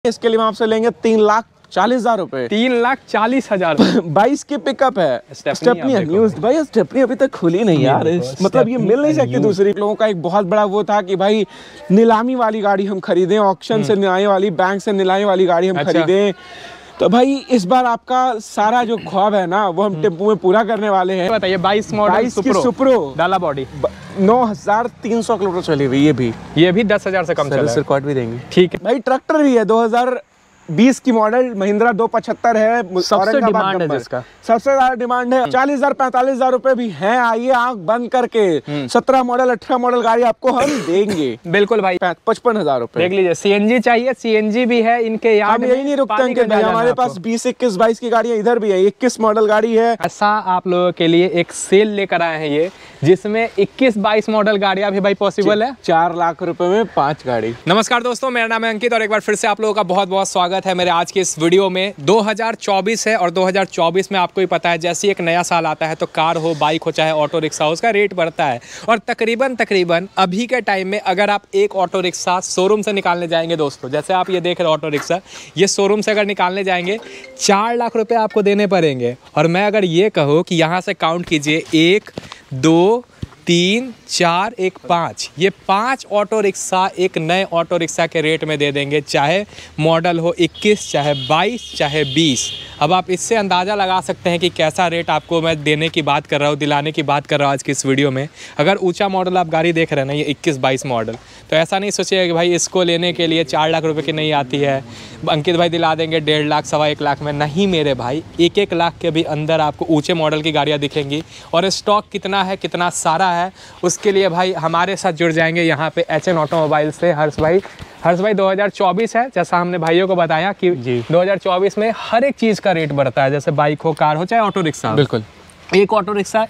इसके लिए हम आपसे लेंगे 3,40,000 रुपए। 3,40,000 22 की पिकअप है। स्टेपनी है न्यूज़ भाई, स्टेपनी अभी तक खुली नहीं यार, मतलब ये मिल नहीं सकती दूसरी। लोगों का एक बहुत बड़ा वो था कि भाई नीलामी वाली गाड़ी हम खरीदें, ऑक्शन से नीलामी वाली, बैंक से नीलामी वाली गाड़ी हम खरीदें। तो भाई इस बार आपका सारा जो ख्वाब है ना वो हम टेम्पो में पूरा करने वाले हैं। बताइए 22 मॉडल सुप्रो डाला बॉडी 9,300 किलोमीटर चली हुई। ये भी 10,000 से कम चला है। रिकॉर्ड भी देंगे। ठीक है भाई ट्रैक्टर भी है 2020 की मॉडल, महिंद्रा 275 है। सबसे डिमांड है जिसका, सबसे ज्यादा डिमांड है। 40,000 45,000 रुपए भी हैं। आइए आंख बंद करके 17 मॉडल 18 मॉडल गाड़ी आपको हम देंगे। बिल्कुल भाई 55,000 रुपए। देख लीजिए सीएनजी चाहिए, सीएनजी भी है इनके यार्ड हम यही नहीं रुकते हैं भाई, हमारे पास 20 21 22 की गाड़ियां इधर भी है। 21 मॉडल गाड़ी है। ऐसा आप लोगों के लिए एक सेल लेकर आए हैं ये, जिसमें 21-22 मॉडल गाड़ियां भी भाई पॉसिबल है। 4 लाख रुपए में 5 गाड़ी। नमस्कार दोस्तों, मेरा नाम है अंकित और एक बार फिर से आप लोगों का बहुत बहुत स्वागत है मेरे आज के इस वीडियो में। 2024 है और 2024 में आपको ही पता है जैसे एक नया साल आता है तो कार हो, बाइक हो, चाहे ऑटो रिक्शा हो, उसका रेट बढ़ता है। और तकरीबन अभी के टाइम में अगर आप एक ऑटो रिक्शा शोरूम से निकालने जाएंगे दोस्तों, जैसे आप ये देख रहे हो ऑटो रिक्शा, ये शोरूम से अगर निकालने जाएंगे 4 लाख रुपए आपको देने पड़ेंगे। और मैं अगर ये कहूँ कि यहाँ से काउंट कीजिए 1 2 3 4 1 5, ये 5 ऑटो रिक्शा एक नए ऑटो रिक्शा के रेट में दे देंगे, चाहे मॉडल हो 21, चाहे 22, चाहे 20। अब आप इससे अंदाज़ा लगा सकते हैं कि कैसा रेट आपको मैं देने की बात कर रहा हूँ, दिलाने की बात कर रहा हूँ आज की इस वीडियो में। अगर ऊंचा मॉडल आप गाड़ी देख रहे हैं ना, ये 21-22 मॉडल, तो ऐसा नहीं सोचिएगा कि भाई इसको लेने के लिए 4 लाख रुपए की नहीं आती है, अंकित भाई दिला देंगे 1.5 लाख 1.25 लाख में। नहीं मेरे भाई, 1-1 लाख के भी अंदर आपको ऊँचे मॉडल की गाड़ियाँ दिखेंगी। और स्टॉक कितना है, कितना सारा है, उसके लिए भाई हमारे साथ जुड़ जाएंगे यहाँ पे HN ऑटोमोबाइल से हर्ष भाई 2024 है, जैसा हमने भाइयों को बताया कि 2024 में हर एक चीज़ का रेट बढ़ता है, जैसे बाइक हो, कार हो, चाहे ऑटो रिक्शा। बिल्कुल, एक ऑटो रिक्शा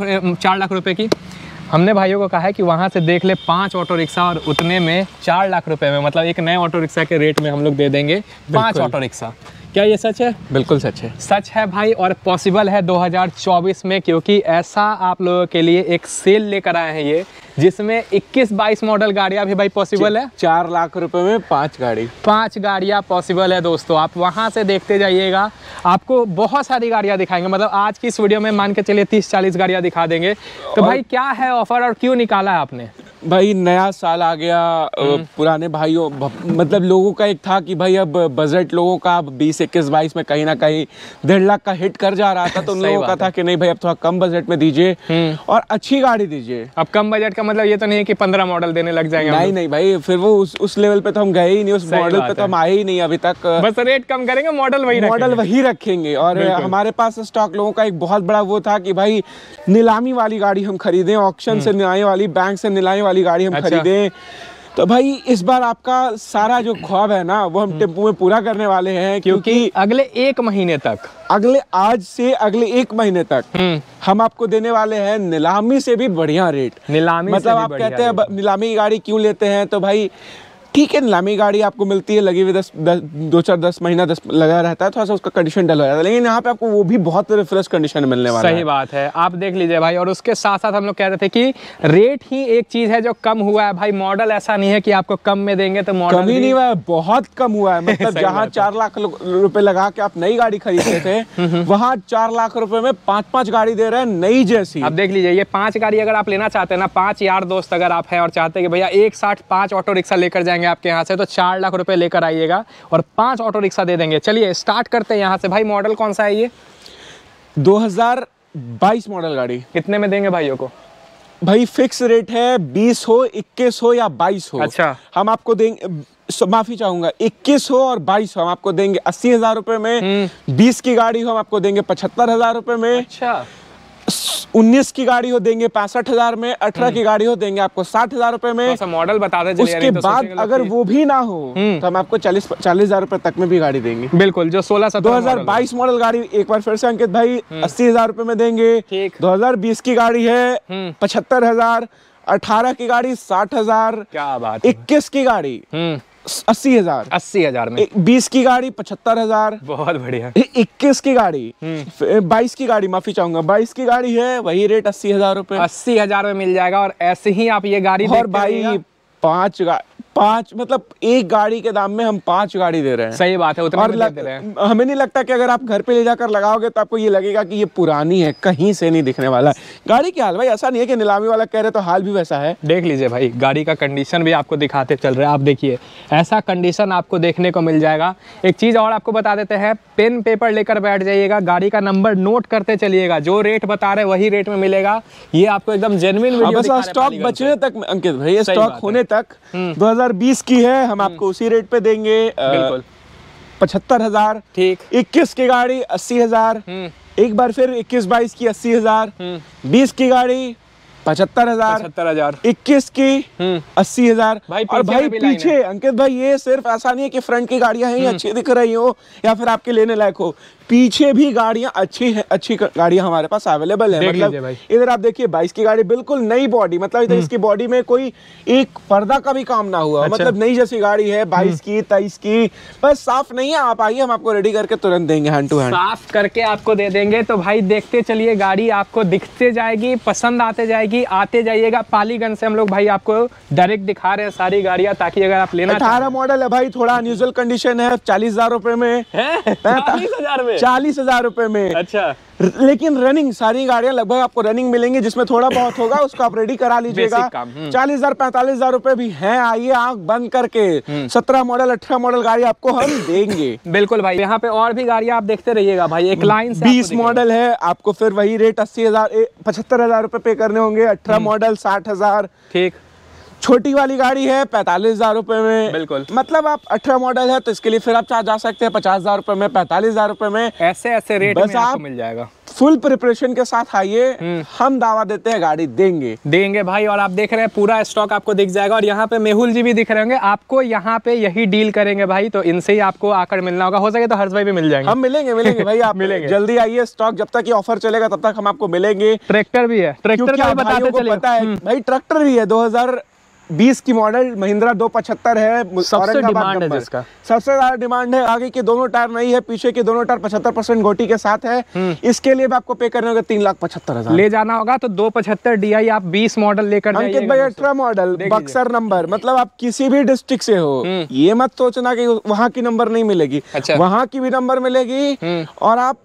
4 लाख रुपए की, हमने भाइयों को कहा है कि वहाँ से देख ले 5 ऑटो रिक्शा और उतने में 4 लाख रुपए में, मतलब एक नए ऑटो रिक्शा के रेट में हम लोग दे देंगे 5 ऑटो रिक्शा। क्या ये सच है? बिल्कुल सच है, सच है भाई, और पॉसिबल है 2024 में, क्योंकि ऐसा आप लोगों के लिए एक सेल लेकर आए हैं ये, जिसमें 21-22 मॉडल गाड़ियां भी भाई पॉसिबल है। 4 लाख रुपए में 5 गाड़ी, 5 गाड़ियां पॉसिबल है दोस्तों। आप वहां से देखते जाइएगा, आपको बहुत सारी गाड़ियां दिखाएंगे। मतलब आज की इस वीडियो में मान के चलिए 30-40 गाड़ियां दिखा देंगे। तो भाई क्या है ऑफर और क्यों निकाला है आपने? भाई नया साल आ गया, पुराने भाइयों मतलब लोगों का एक था कि भाई अब बजट लोगों का 20-21-22 में कहीं ना कहीं 1.5 लाख का हिट कर जा रहा था, तो उन लोगों का था कि नहीं भाई अब थोड़ा कम बजट में दीजिए और अच्छी गाड़ी दीजिए। अब कम बजट का मतलब ये तो नहीं है कि 15 मॉडल देने लग जाएंगे। नहीं भाई, फिर वो उस लेवल पे तो हम गए ही नहीं, उस मॉडल पे तो हम आए ही नहीं अभी तक। बस रेट कम करेंगे, मॉडल वही रखेंगे। और हमारे पास स्टॉक लोगों का एक बहुत बड़ा वो था कि भाई नीलामी वाली गाड़ी हम खरीदें, ऑक्शन से नीलामी वाली, बैंक से नीलामी वाली गाड़ी हम खरीदें। तो भाई इस बार आपका सारा जो ख्वाब है ना वो हम टेम्पो में पूरा करने वाले हैं, क्योंकि अगले 1 महीने तक, आज से अगले 1 महीने तक हम आपको देने वाले हैं नीलामी से भी बढ़िया रेट। नीलामी मतलब आप कहते हैं नीलामी की गाड़ी क्यों लेते हैं, तो भाई ठीक है नीलामी गाड़ी आपको मिलती है लगी हुई 10 महीना लगा रहता है, थोड़ा सा उसका कंडीशन डल हो जाता है, लेकिन यहाँ पे आपको वो भी बहुत फ्रेश कंडीशन मिलने वाला है। सही बात है, आप देख लीजिए भाई। और उसके साथ साथ हम लोग कह रहे थे कि रेट ही एक चीज है जो कम हुआ है भाई। मॉडल ऐसा नहीं है कि आपको कम में देंगे, तो मॉडल कम ही नहीं हुआ है, बहुत कम हुआ है। मतलब जहाँ 4 लाख रुपए लगा के आप नई गाड़ी खरीदते थे, वहाँ 4 लाख रुपए में 5-5 गाड़ी दे रहे हैं नई जैसी। अब देख लीजिए, ये 5 गाड़ी अगर आप लेना चाहते हैं ना, 5 यार दोस्त अगर आप हैं और चाहते हैं कि भैया एक साथ 5 ऑटो रिक्शा लेकर जाएंगे आपके यहाँ से, तो 4 लाख रुपए लेकर आइएगा और 5 ऑटो रिक्शा दे देंगे। चलिए स्टार्ट करते हैं यहाँ से। भाई मॉडल कौन सा है ये? 2022 मॉडल गाड़ी। कितने में देंगे भाइयों को? भाई फिक्स रेट है, 20 हो, 21 हो या 22 हो। अच्छा, हम आपको देंगे, माफी चाहूंगा, 21 हो और 22 हो हम आपको देंगे 80,000 रुपए में। 20 की गाड़ी हो हम आपको देंगे 75,000 रुपए में। अच्छा, 19 की गाड़ी हो देंगे 65,000 में। 18 की गाड़ी हो देंगे आपको 60,000 रुपए में। मॉडल बता दे। उसके बाद अगर वो भी ना हो तो हम आपको 40,000 रुपए तक में भी गाड़ी देंगे। बिल्कुल, जो 2022 मॉडल गाड़ी एक बार फिर से अंकित भाई 80,000 रुपए में देंगे। 2020 की गाड़ी है 75,000। 18 की गाड़ी 60,000। क्या बात। 21 की गाड़ी 80,000 में। 20 की गाड़ी 75,000। बहुत बढ़िया। 21 की गाड़ी 22 की गाड़ी, माफी चाहूंगा, 22 की गाड़ी है वही रेट 80,000 रुपए। 80,000 में मिल जाएगा। और ऐसे ही आप ये गाड़ी और भाई 5 मतलब एक गाड़ी के दाम में हम 5 गाड़ी दे रहे हैं। सही बात है, उतना और में दे रहे हैं। हमें नहीं लगता कि अगर आप घर पे ले जाकर लगाओगे तो आपको ये लगेगा कि ये पुरानी है, कहीं से नहीं दिखने वाला है। गाड़ी क्या हाल भाई, ऐसा नहीं है कि नीलामी वाला कह रहे तो हाल भी वैसा है। देख लीजिए भाई, गाड़ी का कंडीशन भी आपको दिखाते चल रहे हैं। आप देखिए ऐसा कंडीशन आपको देखने को मिल जाएगा। एक चीज़ और आपको बता देते हैं, पेन पेपर लेकर बैठ जाइएगा, गाड़ी का नंबर नोट करते चलिएगा, जो रेट बता रहे वही रेट में मिलेगा। ये आपको एकदम जेन्युइन वीडियो दिखा रहे हैं। स्टॉक बचने तक अंकित भाई, स्टॉक होने तक 2020 की है, हम आपको उसी रेट पे देंगे। बिल्कुल 75,000। ठीक। 21 की गाड़ी 80,000। एक बार फिर 21-22 की 80,000। 20 की गाड़ी 75,000। 75,000। 21 की 80,000। भाई और भाई पीछे अंकित भाई, ये सिर्फ ऐसा नहीं है कि फ्रंट की गाड़ियां हैं अच्छी दिख रही हो या फिर आपके लेने लायक हो, पीछे भी गाड़ियां अच्छी हैं, अच्छी गाड़ियां हमारे पास अवेलेबल है। मतलब इधर आप देखिए 22 की गाड़ी बिल्कुल नई बॉडी, मतलब इधर इसकी बॉडी में कोई एक पर्दा का भी काम ना हुआ। अच्छा। मतलब नई जैसी गाड़ी है, 22 की 23 की, बस साफ नहीं है। आप आइए, हम आपको रेडी करके तुरंत देंगे, हैंड टू हैंड साफ करके आपको दे देंगे। तो भाई देखते चलिए, गाड़ी आपको दिखते जाएगी, पसंद आते जाएगी, आते जाइएगा। पालीगंज से हम लोग भाई आपको डायरेक्ट दिखा रहे हैं सारी गाड़ियां, ताकि अगर आप लेना 18 मॉडल है भाई, थोड़ा अनयूजुअल कंडीशन है, 40,000 रुपए में, 40,000 में, 40,000 रुपए में। अच्छा। लेकिन रनिंग सारी गाड़ियां लगभग आपको रनिंग मिलेंगी, जिसमें थोड़ा बहुत होगा उसको आप रेडी करा लीजिएगा। 40,000 45,000 रुपए भी हैं। आइए आंख बंद करके 17 मॉडल 18 मॉडल गाड़ी आपको हम देंगे। बिल्कुल भाई, यहाँ पे और भी गाड़ियां आप देखते रहिएगा भाई, एक लाइन से। 20 मॉडल है, आपको फिर वही रेट 80,000 75,000 रुपए पे करने होंगे। 18 मॉडल 60,000। ठीक। छोटी वाली गाड़ी है 45,000 रुपए में। बिल्कुल। मतलब आप 18 मॉडल है तो इसके लिए फिर आप जा सकते हैं 50,000 रुपए में, 45,000 रुपए में। ऐसे ऐसे रेट में आपको मिल जाएगा। फुल प्रिपरेशन के साथ आइए, हम दावा देते हैं गाड़ी देंगे भाई। और आप देख रहे हैं पूरा स्टॉक आपको दिख जाएगा। और यहाँ पे मेहुल जी भी दिख रहे होंगे आपको, यहाँ पे यही डील करेंगे भाई, तो इनसे ही आपको आकर मिलना होगा। हो सके तो हर्ष भाई भी मिल जाएंगे। हम मिलेंगे भाई, आप मिलेंगे, जल्दी आइए। स्टॉक जब तक ये ऑफर चलेगा तब तक हम आपको मिलेंगे। ट्रैक्टर भी है, ट्रैक्टर का बताते चलिए। पता है भाई, ट्रैक्टर भी है 2020 की मॉडल, महिंद्रा 275 है। सबसे डिमांड है जिसका, सबसे ज्यादा डिमांड है। आगे के दोनों टायर नहीं है, पीछे के दोनों टायर 75% गोटी के साथ है। इसके लिए भी आपको पे करने होगा 3,75,000। ले जाना होगा तो 275 DI आप 20 मॉडल लेकर जाइए। अंकित भाई 18 मॉडल बक्सर नंबर, मतलब आप किसी भी डिस्ट्रिक्ट से हो, ये मत सोचना कि वहाँ की नंबर नहीं मिलेगी। अच्छा। वहाँ की भी नंबर मिलेगी। और आप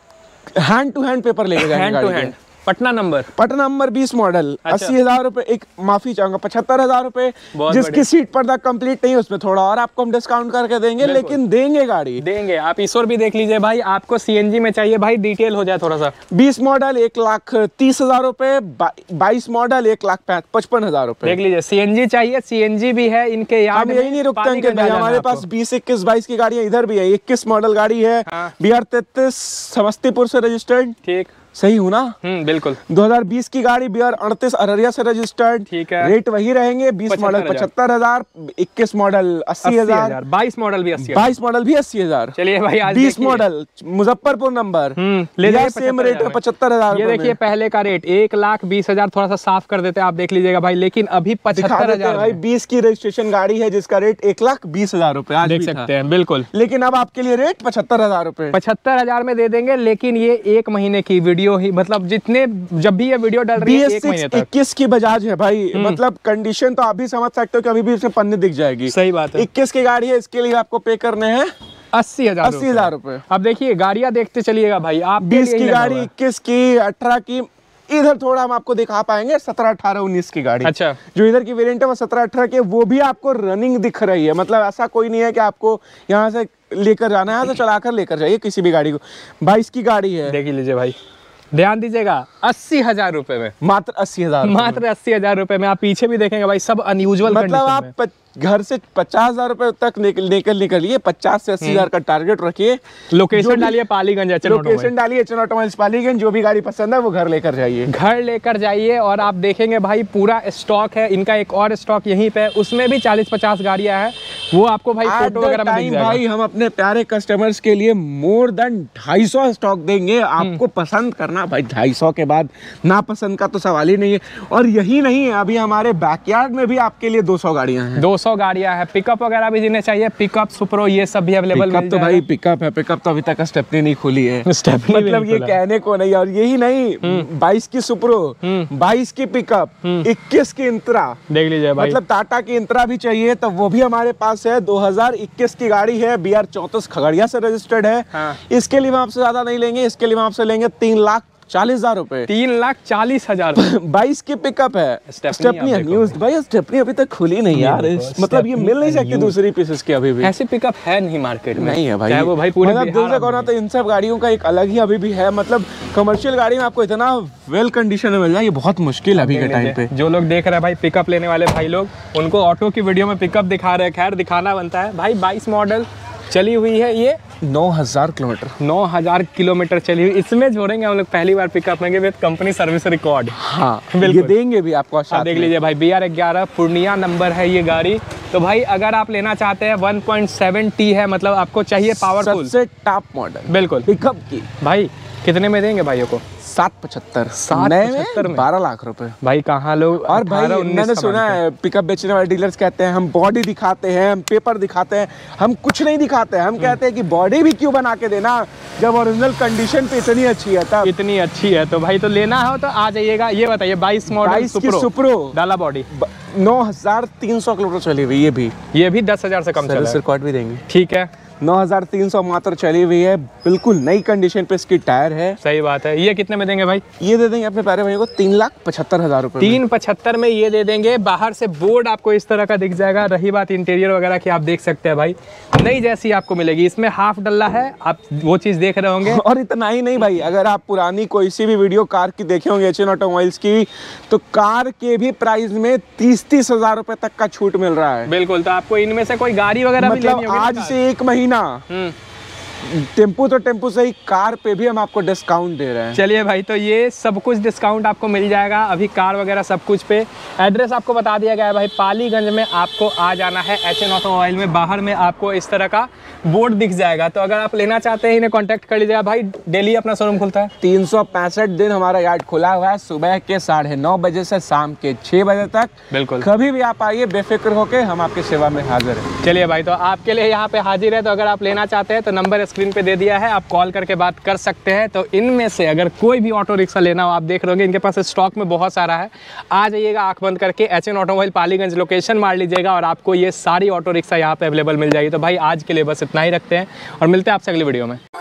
हैंड टू हैंड पेपर लेके जाएंगे। Hand to hand Patna number 20 model. अच्छा। 80,000 रुपए, एक माफी चाहूंगा 75,000 रुपए, जिसकी सीट पर्दा कंप्लीट नहीं है, उसमें थोड़ा और आपको हम डिस्काउंट करके देंगे, लेकिन देंगे गाड़ी देंगे। आप ईश्वर भी देख लीजिए भाई, आपको CNG में चाहिए भाई, डिटेल हो जाए थोड़ा सा। 20 मॉडल 1,30,000 रुपए, 22 मॉडल 1,55,000 रुपए। देख लीजिए, CNG चाहिए, CNG भी है इनके यार्ड में। यही नहीं रुकते भाई, हमारे पास 20, 21, 22 की गाड़ियां इधर भी है। 21 मॉडल गाड़ी है, BR 33 समस्तीपुर से रजिस्टर्ड। ठीक, सही हूँ ना? बिल्कुल। 2020 की गाड़ी, BR 38 अररिया से रजिस्टर्ड। ठीक है। रेट वही रहेंगे, 20 मॉडल 75,000, 21 मॉडल 80,000, 22 मॉडल भी 80,000, 22 मॉडल भी 80,000। चलिए भाई, आज 20 मॉडल मुजफ्फरपुर नंबर ले जाइए, सेम रेट है 75,000। ये देखिए पहले का रेट 1,20,000, थोड़ा सा साफ कर देते हैं, आप देख लीजिएगा भाई। लेकिन अभी 75,000 भाई, 20 की रजिस्ट्रेशन गाड़ी है जिसका रेट 1,20,000 रुपए देख सकते हैं। बिल्कुल। लेकिन अब आपके लिए रेट 75,000 रुपए, 75,000 में दे देंगे। लेकिन ये 1 महीने की वीडियो ही, मतलब जितने जब भी ये वीडियो डाल रही है 1 महीने तक। 21 की बजाज है भाई, मतलब कंडीशन तो आप भी समझ सकते हो कि अभी भी उसमें पन्ने दिख जाएगी। सही बात है। 21 की गाड़ी है, इसके लिए आपको पे करने हैं 80,000 रुपए। अब देखिए गाड़ियां देखते चलिएगा भाई आप। 20 की गाड़ी, 21 की, 18 की, इधर थोड़ा हम आपको दिखा पाएंगे 17, 18, 19 की गाड़ी। अच्छा। जो इधर की वेरिएंट है वो 17, 18 की, वो भी आपको रनिंग दिख रही है। मतलब ऐसा कोई नहीं है कि आपको यहाँ से लेकर जाना है तो चलाकर लेकर जाइए किसी भी गाड़ी को। 22 की गाड़ी है, देख लीजिए भाई, ध्यान दीजिएगा, 80,000 रुपए में, मात्र 80,000, मात्र 80,000 रुपए में। आप पीछे भी देखेंगे भाई, सब अनयूजुअल, मतलब आप घर से 50,000 रुपए तक निकलिए, 50 से 80,000 का टारगेट रखिए। लोकेशन डालिए पालीगंज, लोकेशन डालिए HN ऑटोमोबाइल्स पालीगंज। जो भी गाड़ी पसंद है वो घर लेकर जाइए। और आप देखेंगे भाई पूरा स्टॉक है इनका। एक और स्टॉक यहीं पे, उसमें भी 40-50 गाड़ियां हैं, वो आपको भाई फोटो वगैरह में दिख जाएगा। भाई हम अपने प्यारे कस्टमर्स के लिए मोर देन 250 स्टॉक देंगे। आपको पसंद करना भाई, 250 के बाद ना पसंद का तो सवाल ही नहीं है। और यही नहीं है, अभी हमारे बैकयार्ड में भी आपके लिए 200 गाड़ियां हैं। 200 200 गाड़ियां हैं। पिकअप वगैरह भी जिन्हें चाहिए, पिकअप सुप्रो ये सब भी अवेलेबल मिल तो भाई पिकअप है, पिकअप तो अभी तक स्टेपनी नहीं खुली है। स्टेपनी मतलब ये कहने को नहीं, और यही नहीं 22 की सुप्रो, 22 की पिकअप, 21 की इंत्रा देख लीजिए भाई। मतलब टाटा की इंत्रा भी चाहिए तो वो भी हमारे पास है। 2021 की गाड़ी है, BR 34 खगड़िया से रजिस्टर्ड है। हाँ। इसके लिए हम आपसे ज्यादा नहीं लेंगे, इसके लिए हम आपसे लेंगे 3,40,000 रुपए। 3,40,000 22 की पिकअप है, स्टेपनी न्यूज़ भाई, स्टेपनी अभी तक खुली नहीं यार। मतलब ये मिल नहीं सकती दूसरी पीसेस की अभी भी। ऐसी पिकअप है नहीं मार्केट में, नहीं है भाई। वो भाई पूरे मतलब दिल से कहना तो इन सब गाड़ियों का एक अलग ही अभी भी है। मतलब कमर्शियल गाड़ी में आपको इतना वेल कंडीशन में मिल जाए, ये बहुत मुश्किल है अभी के टाइम पे। जो लोग देख रहे हैं भाई पिकअप लेने वाले भाई लोग, उनको ऑटो की वीडियो में पिकअप दिखा रहे हैं, खैर दिखाना बनता है भाई। 22 मॉडल चली हुई है, ये 9,000 किलोमीटर, 9,000 किलोमीटर चली हुई। इसमें जोड़ेंगे हम लोग पहली बार पिकअप में विद कंपनी सर्विस रिकॉर्ड। हाँ ये देंगे भी आपको। देख लीजिए भाई, BR 11 पूर्णिया नंबर है ये गाड़ी। तो भाई अगर आप लेना चाहते हैं 1.7T है, मतलब आपको चाहिए पावरफुल, सबसे टॉप मॉडल बिल्कुल पिकअप की। भाई कितने में देंगे भाइयों को? 7,75 में 12 लाख रुपए भाई। कहाँ लोग, और भाई मैंने सुना है पिकअप बेचने वाले डीलर्स कहते हैं हम बॉडी दिखाते हैं, हम पेपर दिखाते हैं, हम कुछ नहीं दिखाते हैं। हम कहते हैं कि बॉडी भी क्यों बना के देना जब ओरिजिनल कंडीशन पे इतनी अच्छी है तब। इतनी अच्छी है तो भाई तो लेना हो तो आ जाइएगा। ये बताइए 22 मॉडल 22 की सुप्रो डाला बॉडी, 9,300 किलोमीटर चली हुई, ये भी 10,000 से कम चला है। रिकॉर्ड भी देंगे, ठीक है। 9,300 मात्र चली हुई है, बिल्कुल नई कंडीशन पे इसकी टायर है। सही बात है। ये कितने में देंगे भाई? ये दे देंगे अपने प्यारे भाई को 3,75,000 रुपए। 3,75 में ये दे देंगे। बाहर से बोर्ड आपको इस तरह का दिख जाएगा। रही बात इंटीरियर वगैरह की, आप देख सकते हैं भाई नई जैसी आपको मिलेगी। इसमें हाफ डल्ला है, आप वो चीज देख रहे होंगे। और इतना ही नहीं भाई, अगर आप पुरानी कोई सी भी वीडियो कार की देखे होंगे HN ऑटोमोबाइल्स की, तो कार के भी प्राइस में 30-30 हजार रुपए तक का छूट मिल रहा है। बिल्कुल। तो आपको इनमें से कोई गाड़ी वगैरह मतलब आज से 1 महीना टेम्पू तो टेम्पू से ही कार पे भी हम आपको डिस्काउंट दे रहे हैं। चलिए भाई, तो ये सब कुछ डिस्काउंट आपको मिल जाएगा अभी कार वगैरह सब कुछ पे। एड्रेस आपको बता दिया गया है भाई, पालीगंज में आपको आ जाना है। HN ऑटोमोबाइल में बाहर में आपको इस तरह का बोर्ड दिख जाएगा। तो अगर आप लेना चाहते हैं इन्हें कॉन्टैक्ट कर लीजिएगा भाई। डेली अपना शोरूम खुलता है, 365 दिन हमारा यार्ड खुला हुआ है, सुबह के 9:30 बजे से शाम के 6 बजे तक। बिल्कुल, कभी भी आप आइए बेफिक्र होके, हम आपकी सेवा में हाजिर हैं। चलिए भाई, तो आपके लिए यहाँ पे हाजिर है। तो अगर आप लेना चाहते हैं तो नंबर स्क्रीन पे दे दिया है, आप कॉल करके बात कर सकते हैं। तो इनमें से अगर कोई भी ऑटो रिक्शा लेना हो, आप देख रहे होंगे इनके पास स्टॉक में बहुत सारा है। आ जाइएगा आंख बंद करके, HN ऑटोमोबाइल पालीगंज लोकेशन मार लीजिएगा और आपको ये सारी ऑटो रिक्शा यहाँ पे अवेलेबल मिल जाएगी। तो भाई आज के लिए बस इतना ही रखते हैं और मिलते हैं आपसे अगली वीडियो में।